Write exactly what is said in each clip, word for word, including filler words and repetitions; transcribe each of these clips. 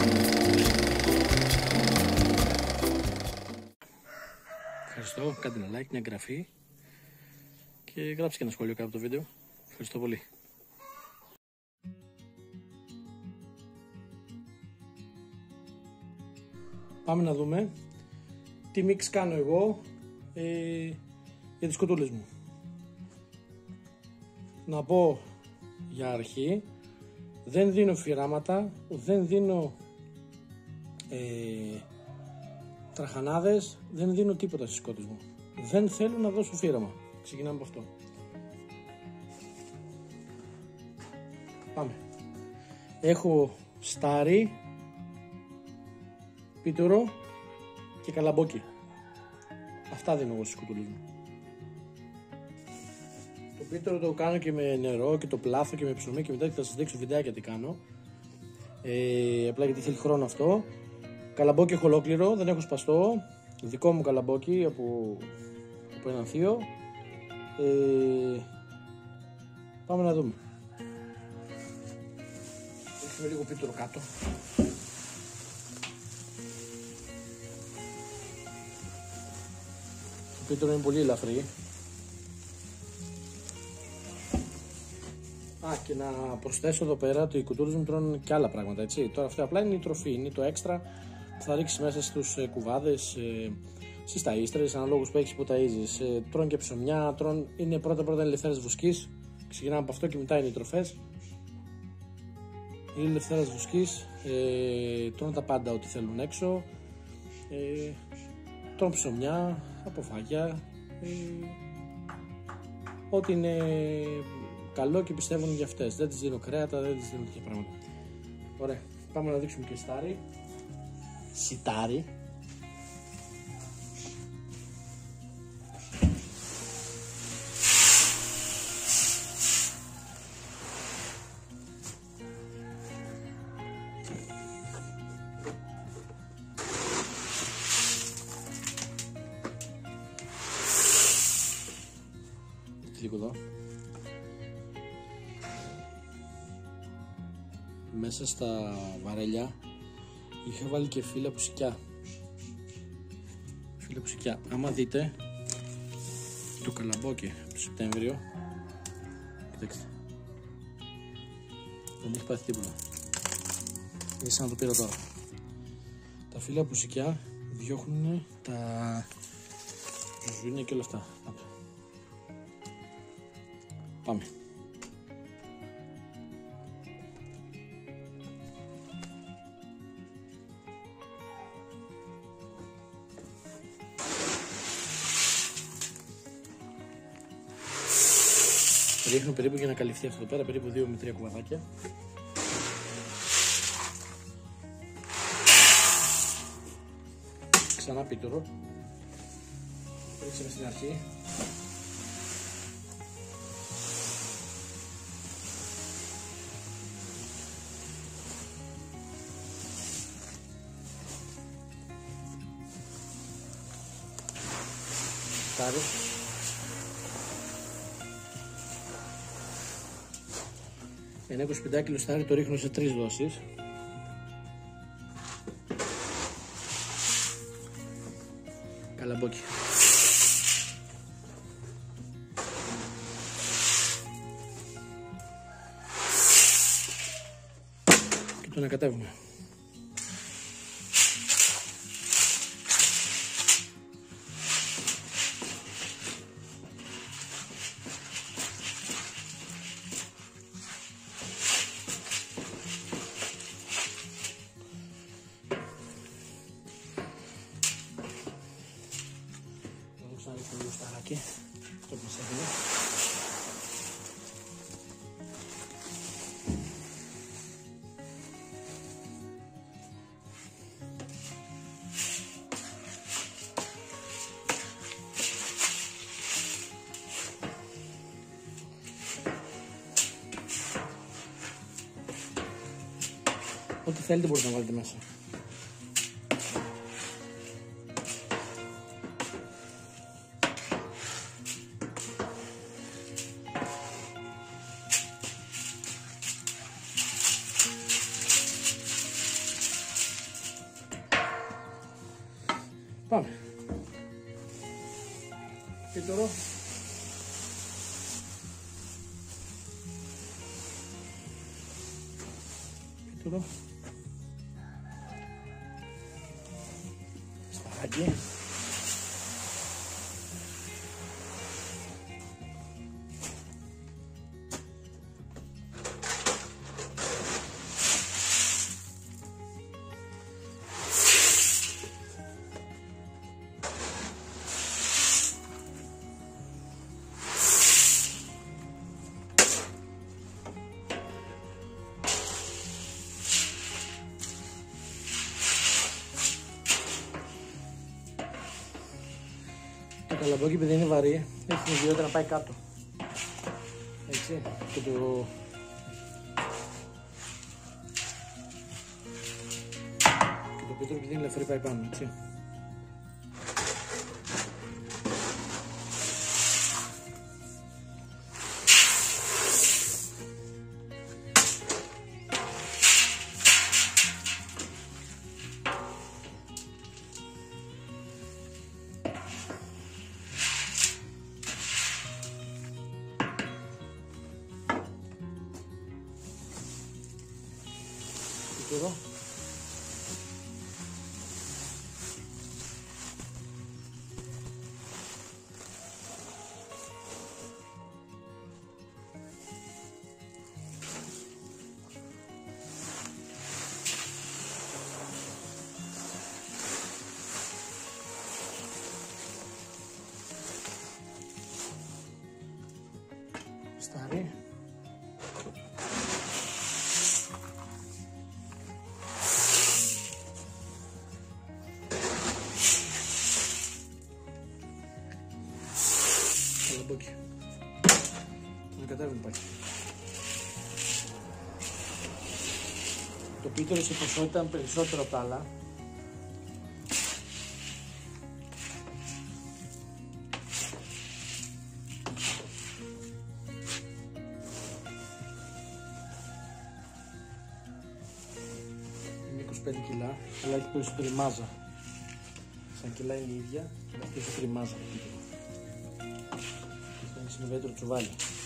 Ευχαριστώ, κάντε ένα like, μια εγγραφή και γράψτε και ένα σχόλιο κάτω από το βίντεο. Ευχαριστώ πολύ. Πάμε να δούμε τι μίξ κάνω εγώ ε, για τις κοτούλες μου. Να πω για αρχή, δεν δίνω φυράματα, δεν δίνω ε, τραχανάδες, δεν δίνω τίποτα στις κότες μου. Δεν θέλω να δώσω φύραμα. Ξεκινάμε από αυτό. Πάμε. Έχω στάρι, πίτουρο και καλαμπόκι. Αυτά δίνω εγώ στις κοτούλες μου. Το πίτουρο το κάνω και με νερό και το πλάθω και με ψωμί και μετά θα σας δείξω βιντεάκια τι κάνω. Ε, απλά γιατί θέλει χρόνο αυτό. Καλαμπόκι έχω ολόκληρο, δεν έχω σπαστό. Δικό μου καλαμπόκι από, από έναν θείο. Ε, πάμε να δούμε. Ρίξουμε λίγο πίτουρο κάτω. Το πίτουρο είναι πολύ ελαφρύ. Α, και να προσθέσω εδώ πέρα ότι οι κουτούρες μου τρώνε και άλλα πράγματα, έτσι. Τώρα αυτό απλά είναι η τροφή, είναι το έξτρα που θα ρίξεις μέσα στους ε, κουβάδες, ε, στις ταΐστρες, αναλόγως που έχεις που ταΐζεις. Ε, τρώνε και ψωμιά, τρώνε, είναι πρώτα πρώτα ελευθέρας βοσκής. Ξεκινάμε από αυτό και μετά είναι οι τροφές. Είναι ελευθέρας βοσκής, ε, τρώνε τα πάντα ό,τι θέλουν έξω. Ε, τρώνε ψωμιά, αποφάγια, ε, ό,τι είναι καλό και πιστεύουν για αυτές. Δεν τις δίνω κρέατα, δεν τις δίνω τέτοια πράγματα. Ωραία, πάμε να δείξουμε και στάρι. Σιτάρι. Λίγο εδώ. Μέσα στα βαρέλια είχα βάλει και φύλλα πουσικιά. Φύλλα πουσικιά. Άμα δείτε το καλαμπόκι το Σεπτέμβριο, κοιτάξτε, δεν έχει πάθει τίποτα. Είναι σαν να το πήρα τώρα. Τα φύλλα πουσικιά διώχνουν τα ζουζούνια και όλα αυτά. Πάμε. Ρίχνω περίπου για να καλυφθεί αυτό εδώ πέρα, περίπου δύο με τρία κουβαδάκια. Ξανά πίτουρο. Ρίξαμε στην αρχή. Στάρι. Ένα είκοσι πέντε κιλό στάρι το ρίχνω σε τρεις δόσεις. Καλαμπόκι. Και το ανακατεύουμε. Θα ρίξουμε λίγο σταράκι, αυτό που μας έφυγε. Ό,τι θέλετε μπορείτε να βάλετε μέσα. Πάμε. Πίτωρο. Πίτωρο. Σπαράκι. Το καλαμπόκι, επειδή είναι βαρύ, έχει την ιδιότητα να πάει κάτω. Έτσι, και το... και το πίτρο, επειδή είναι ελευθερή, πάει πάνω, έτσι. Εδώ. Στάρι. Καλαμπόκι. Να κατέβει πάλι. Το πίτωρο σε ποσότητα ήταν περισσότερο από τα άλλα. Είναι είκοσι πέντε κιλά, αλλά έχει περισσότερη μάζα. Σαν κιλά είναι η ίδια, αλλά έχει περισσότερη μάζα. Είναι ιδιαίτερο τσουβάλι.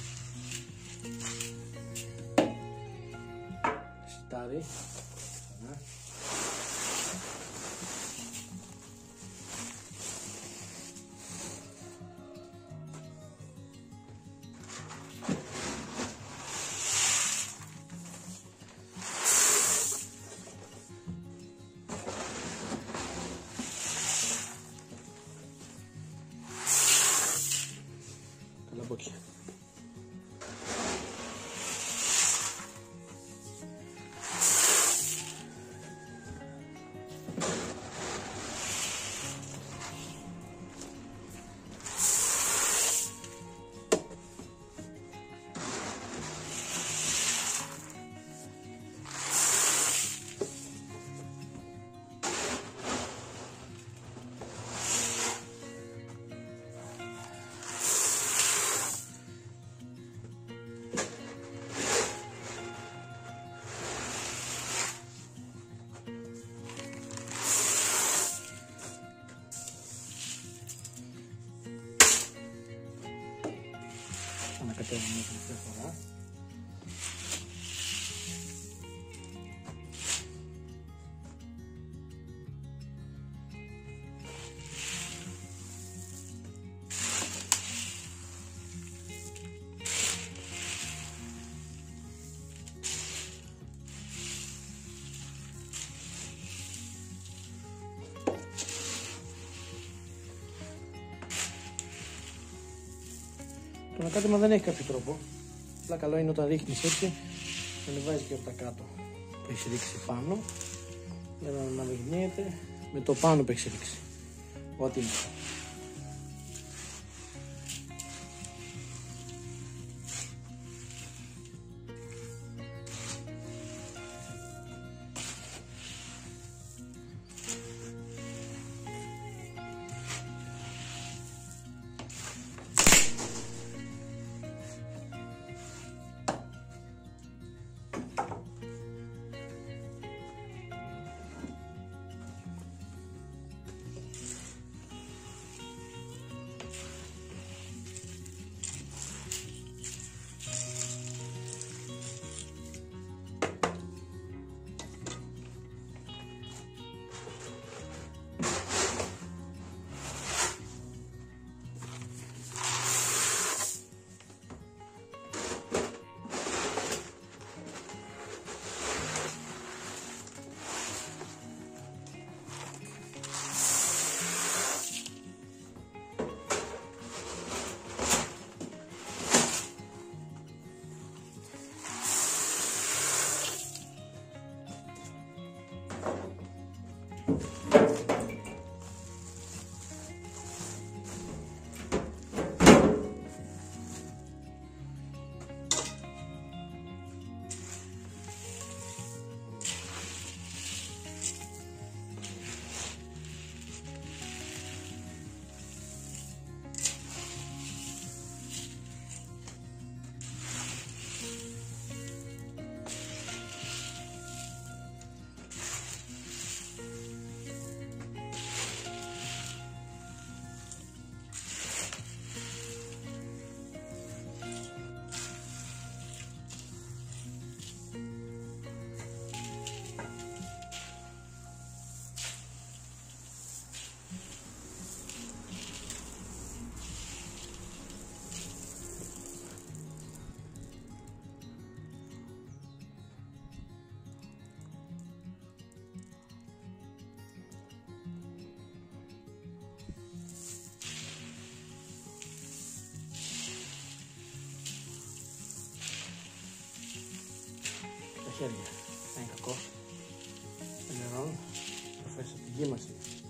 Σιτάρι. Καλαμπόκι. Ανακατεύουμε τελευταία φορά. Το ανακάτεμα δεν έχει κάποιο τρόπο. Απλά καλό είναι όταν ρίχνεις έτσι να ανεβάζεις και από τα κάτω που έχεις ρίξει πάνω για να αναμειγνύεται με το πάνω που έχεις ρίξει. Ό,τι είναι. Χέρια. Δεν είναι κακό. Νερό. Τροφές από την γύμαση.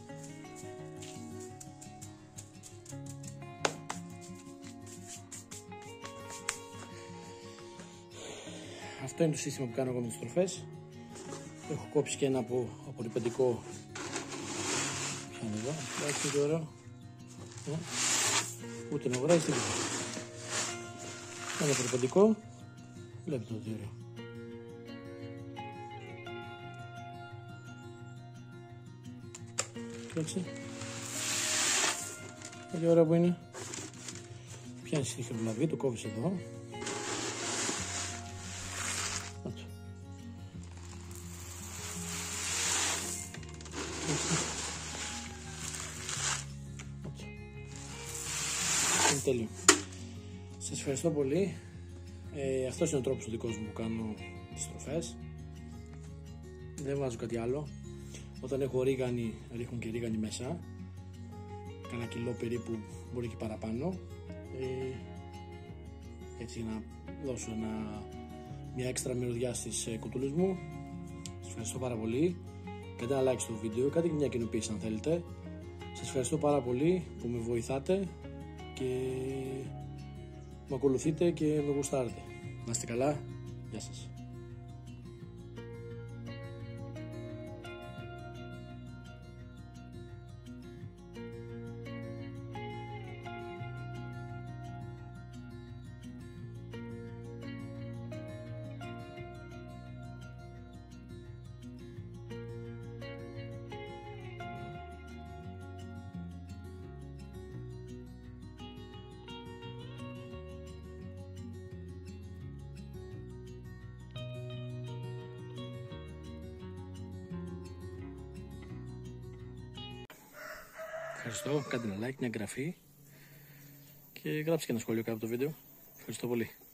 Αυτό είναι το σύστημα που κάνω εγώ με τις τροφές. Έχω κόψει και ένα από απορριπαντικό. Ποιο είναι εδώ. Εντάξει, τι ωραίο. Ούτε να βγάζει τίποτα. Ένα απορριπαντικό. Βλέπετε το τι ωραίο. Κοίταξε. Πολύ ωραία που είναι. Πιάνεις τη χρυλαβή, το κόβεις εδώ. Έτσι. Έτσι. Είναι τέλειο. Σας ευχαριστώ πολύ. Ε, αυτός είναι ο τρόπος ο δικός μου που κάνω τις τροφές. Δεν βάζω κάτι άλλο. Όταν έχω ρίγανη, ρίχνω και ρίγανη μέσα. Κάνα κιλό περίπου, μπορεί και παραπάνω. Ε, έτσι για να δώσω ένα, μια έξτρα μυρωδιά στις ε, κουτούλες μου. Σας ευχαριστώ πάρα πολύ. Κάντε ένα like στο βίντεο, κάντε και μια κοινοποίηση αν θέλετε. Σας ευχαριστώ πάρα πολύ που με βοηθάτε και με ακολουθείτε και με γουστάρετε. Να είστε καλά. Γεια σας. Ευχαριστώ, κάντε ένα like, μια εγγραφή και γράψτε και ένα σχόλιο κάτω από το βίντεο. Ευχαριστώ πολύ.